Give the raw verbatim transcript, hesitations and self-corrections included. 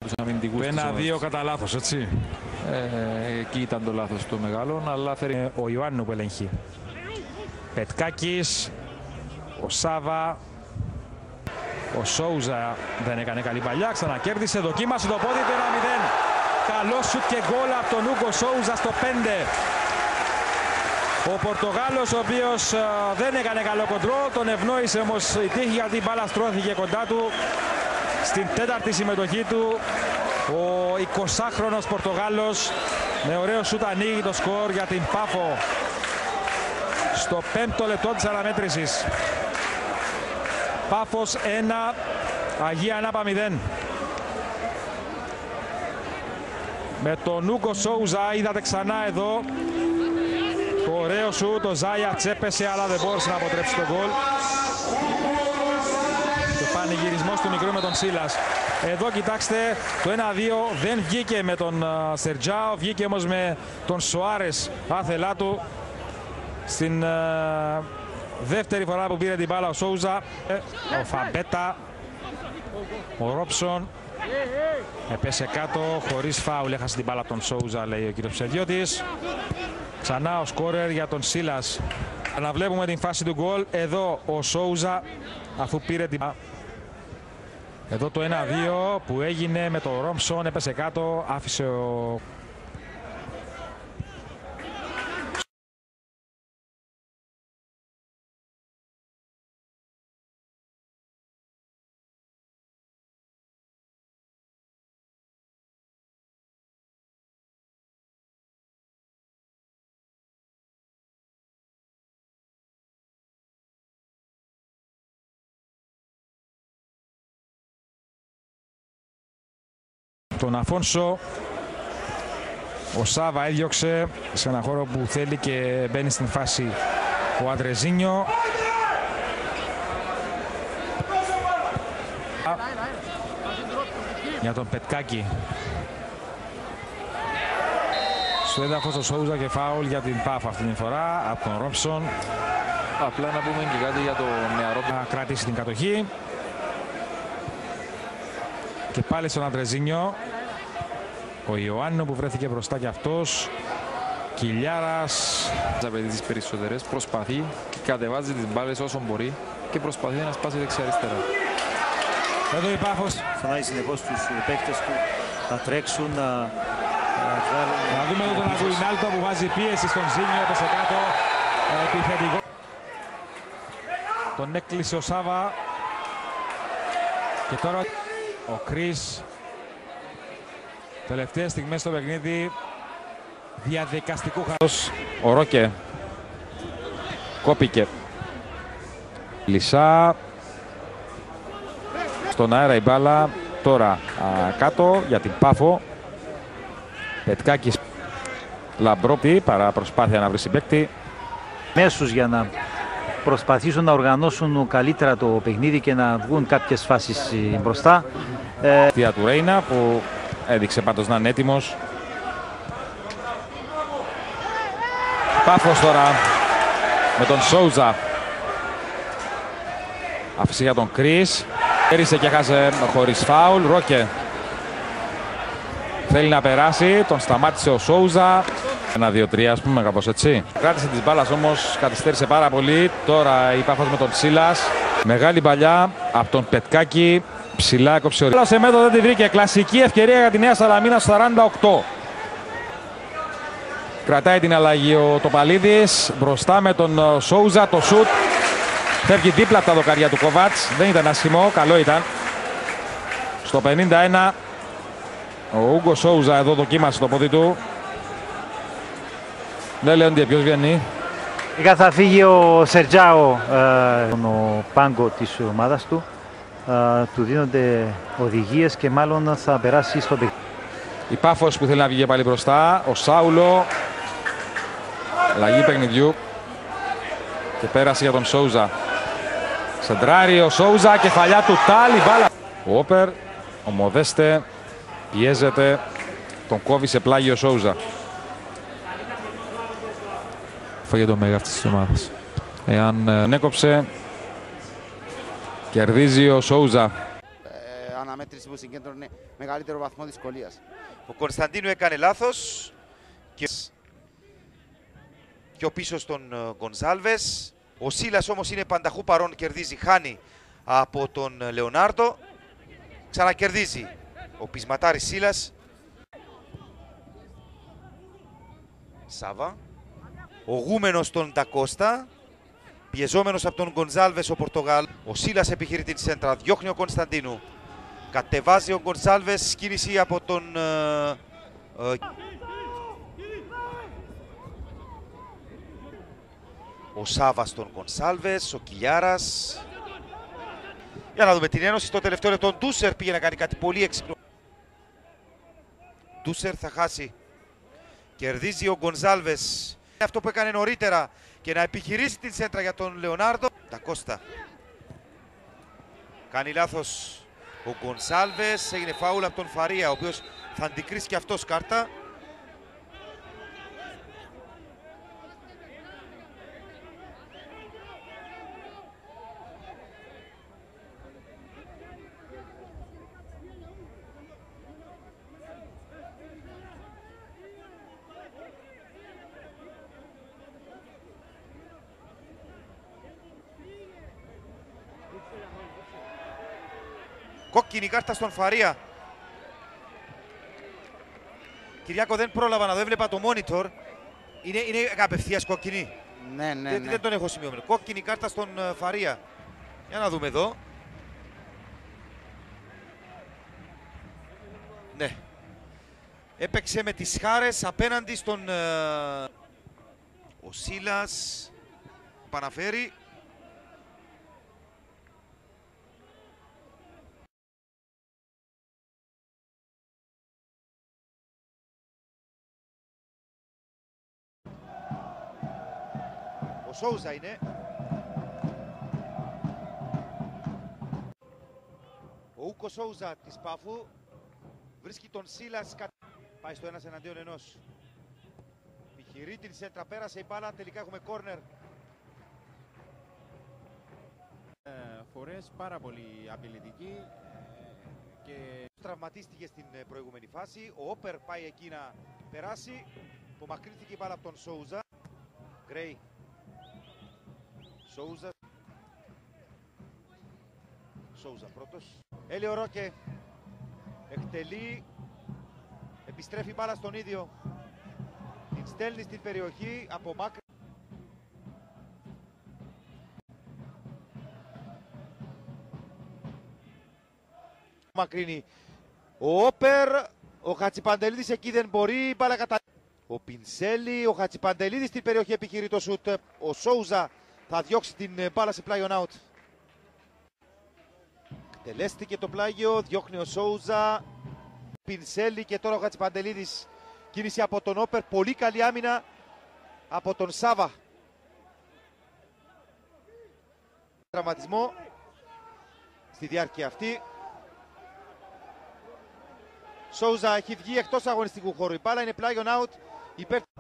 Το ένα δύο κατά λάθος, έτσι. Ε, εκεί ήταν το λάθος του μεγάλων, αλλά φέρει Ο Ιωάννου που ελεγχεί. Πετκάκης, ο Σάβα, ο Σόουζα δεν έκανε καλή παλιά, ξανακέρδισε, δοκίμασε το πόδι του ένα μηδέν. Καλό σουτ και γκολ από τον Ούγκο Σόουζα στο πέντε. Ο Πορτογάλος, ο οποίος α, δεν έκανε καλό κοντρόλ, τον ευνόησε όμως η τύχη γιατί η μπάλα στρώθηκε κοντά του. Στην τέταρτη συμμετοχή του, ο εικοσάχρονος Πορτογάλος με ωραίο σουτ ανοίγει το σκορ για την Πάφο στο πέμπτο λεπτό της αναμέτρησης. Πάφος ένα, Αγία Ανάπα μηδέν. Με τον Ούγκο Σόουζα είδατε ξανά εδώ το ωραίο σου, το Ζάια τσέπεσε αλλά δεν μπόρεσε να αποτρέψει τον γκολ. Και πανηγυρισμός του μικρού με τον Σίλας. Εδώ κοιτάξτε το ένα δύο δεν βγήκε με τον uh, Σερτζάο, βγήκε όμως με τον Σοάρες άθελά του. Στην uh, δεύτερη φορά που πήρε την μπάλα ο Σόουζα, ο Φαμπέτα, ο Ρόψον έπεσε κάτω χωρίς φάουλ, έχασε την μπάλα από τον Σόουζα, λέει ο κύριος Ψευδιώτης. Ξανά ο σκόρερ για τον Σίλας. Αναβλέπουμε την φάση του γκολ. Εδώ ο Σόουζα αφού πήρε την... Εδώ το ένα δύο που έγινε με τον Ρόμψον, έπεσε κάτω, άφησε ο... τον Αφόνσο. Ο Σάβα έδιωξε σε ένα χώρο που θέλει και μπαίνει στην φάση ο Αντρεζίνιο. Για τον Πετκάκη. Στο έδαφος ο Σόουζα και φάουλ για την Πάφ αυτή την φορά από τον Ρόμψον. Απλά να πούμε και κάτι για το νεαρό που θα κρατήσει την κατοχή. Και πάλι στον Αντρεζίνιο. Ο Ιωάννου που βρέθηκε μπροστά κι αυτός. Κιλιάρας. Απαιτεί τις περισσότερες, προσπαθεί και κατεβάζει τις μπάλες όσο μπορεί και προσπαθεί να σπάσει δεξιά-αριστερά. Εδώ η Πάφος. Φωνάει συνεχώς τους παίκτες του να τρέξουν, να, να βγάλουν. Να δούμε εδώ τον Αγκουινάλτο που βάζει πίεση στον Ζήνιο, έπεσε κάτω, επιθετικό. Τον έκλεισε ο Σάβα. Και τώρα ο Κρίς. Τελευταίες στιγμές στο παιχνίδι διαδικαστικού χαρός. Ο Ρόκε κόπηκε. Λισά. Στον αέρα η μπάλα. Τώρα α, κάτω για την Πάφο. Πετκάκης Λαμπρόπτη παρά προσπάθεια να βρει συμπαίκτη. Μέσους για να προσπαθήσουν να οργανώσουν καλύτερα το παιχνίδι και να βγουν κάποιες φάσεις μπροστά. Ε... του Ρέινα που έδειξε πάντως να είναι έτοιμος. Πάφος τώρα με τον Σόουζα. Άφησε για τον Κρίς. Έρισε και χάσε χωρίς φάουλ. Ρόκε θέλει να περάσει. Τον σταμάτησε ο Σόουζα. Ένα δύο τρία ας πούμε κάπως έτσι. Κράτησε τις μπάλας όμως, καθυστέρησε πάρα πολύ. Τώρα η Πάφος με τον Σίλας. Μεγάλη παλιά από τον Πετκάκη. Ψηλά έκοψε ο Ρίγος. Σε μέτω δεν τη βρήκε. Κλασική ευκαιρία για τη Νέα Σαλαμίνα στο σαράντα οκτώ. Κρατάει την αλλαγή ο Τοπαλίδης. Μπροστά με τον Σόουζα. Το σουτ φεύγει δίπλα από τα δοκάρια του Κόβατς. Δεν ήταν άσχημο. Καλό ήταν. Στο πενήντα ένα ο Ούγκο Σόουζα εδώ δοκίμασε το πόδι του. Ναι, Λέοντι, ποιος βγαίνει? Είχα θα φύγει ο Σερτζάο, ε, ο πάγκο της ομάδας του. Uh, του δίνονται οδηγίες και μάλλον θα περάσει στο παιχνίδι. Η Πάφος που θέλει να βγει πάλι μπροστά. Ο Σάουλο. Αλλαγή παιχνιδιού. Και πέρασε για τον Σόουζα. Σεντράρει ο Σόουζα. Κεφαλιά του Τάλι. Μπάλα. Ο Όπερ. Ο Μοδέστε. Πιέζεται. Τον κόβει σε πλάγι ο Σόουζα. Φάγε το μέγα αυτής της ομάδας. Εάν ε, έκοψε. Κερδίζει ο Σόουζα. Ε, αναμέτρηση που συγκέντρωνε μεγαλύτερο βαθμό δυσκολίας. Ο Κωνσταντίνου έκανε λάθος και πιο πίσω στον Γκονσάλβες. Ο Σίλας όμως είναι πανταχού παρόν, κερδίζει, χάνει από τον Λεωνάρντο. Ξανακερδίζει ο πεισματάρης Σίλας. Σάβα. Ο γούμενος τον Ντακώστα. Πιεζόμενος από τον Γκονσάλβες ο Πορτογάλ. Ο Σίλας επιχειρεί την σέντρα, διώχνει ο Κωνσταντίνου. Κατεβάζει ο Γκονσάλβες, κίνηση από τον... Ε, ε, ο Σάβας στον Γκονσάλβες, ο Κιλιάρας. Για να δούμε την ένωση στο τελευταίο λεπτό. Ο Ντούσερ πήγε να κάνει κάτι πολύ έξυπνο. Ντούσερ θα χάσει. Κερδίζει ο Γκονσάλβες. Αυτό που έκανε νωρίτερα και να επιχειρήσει την σέντρα για τον Λεωνάρντο. Τα Κώστα. Κάνει λάθος ο Γκονσάλβες. Έγινε φάουλ από τον Φαρία, ο οποίος θα αντικρίσει και αυτός κάρτα. Κόκκινη κάρτα στον Φαρία. Κυριάκο, δεν πρόλαβα να δω, έβλεπα το monitor. Είναι, είναι απευθείας κόκκινη. Ναι, ναι, δεν, ναι. δεν τον έχω σημειωμένο. Κόκκινη κάρτα στον uh, Φαρία. Για να δούμε εδώ. Ναι. Έπαιξε με τις χάρες απέναντι στον... Uh, ο Σίλας παναφέρει. Ο Σόουζα είναι. Ο Ούκο Σόουζα της Πάφου βρίσκει τον Σίλας. Πάει στο ένας εναντίον ενός. Επιχειρεί την σέντρα, πέρασε η μπάλα, τελικά έχουμε κόρνερ. Ε, φορές πάρα πολύ απειλητική και τραυματίστηκε στην προηγούμενη φάση. Ο Όπερ πάει εκεί να περάσει. Απομακρύνθηκε η μπάλα από τον Σόουζα. Γκρέι. Σόουζα. Σόουζα πρώτος. Έλιο Ρόκε. Εκτελεί. Επιστρέφει μπάλα στον ίδιο. Την στέλνει στην περιοχή. Απομάκρυνση. Μακρύνει. Ο Όπερ. Ο Χατσιπαντελίδης εκεί δεν μπορεί. Η μπάλα κατα... Ο Πινσέλη. Ο Χατσιπαντελίδης στην περιοχή επιχειρεί το σουτ. Ο Σόουζα θα διώξει την μπάλα σε πλάγιον out. Τελέστηκε το πλάγιο, διώχνει ο Σόουζα. Πινσέλη και τώρα ο Χατσιπαντελίδης. Κίνηση από τον Όπερ, πολύ καλή άμυνα από τον Σάβα. Τραυματισμό στη διάρκεια αυτή. Σόουζα έχει βγει εκτός αγωνιστικού χώρου. Η μπάλα είναι πλάγιον out υπέρ